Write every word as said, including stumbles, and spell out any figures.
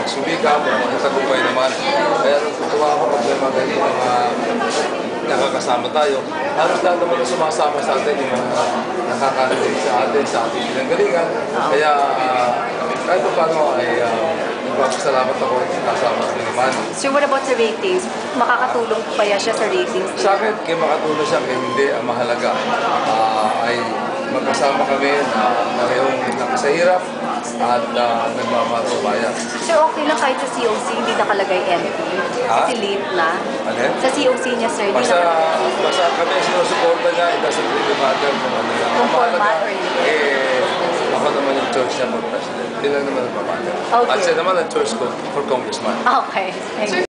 magsumikap, magtagumpay naman. Kaya natutuwa ako pag may mga ganito, mga nakakasama tayo. Halos lahat naman na sumasama sa atin, yung mga nakakarinig sa atin, sa ating pinanggalingan. Kaya uh, kahit pa paano ay uh, nagpapasalamat ako at kasama sa naman. So what about sa ratings? Makakatulong pa ya siya sa ratings? Sa akin, kaya makatulong siya, kaya hindi ang mahalaga. Uh, ay magkasama kami na parehong nakasahirap at uh, nagmamatubayan. Sir, okay lang kahit sa C O C, hindi nakalagay M P? Kasi late na. Alin? Sa C O C niya, sir, hindi basta, nakalagay. basta kami sinusuporta niya, it doesn't really matter kung ano lang. Kung format or eh, ako naman yung choice niya mag-president. Hindi lang naman nagmamatter. Okay. At siya naman ang choice ko for congressman. Okay. Thank you.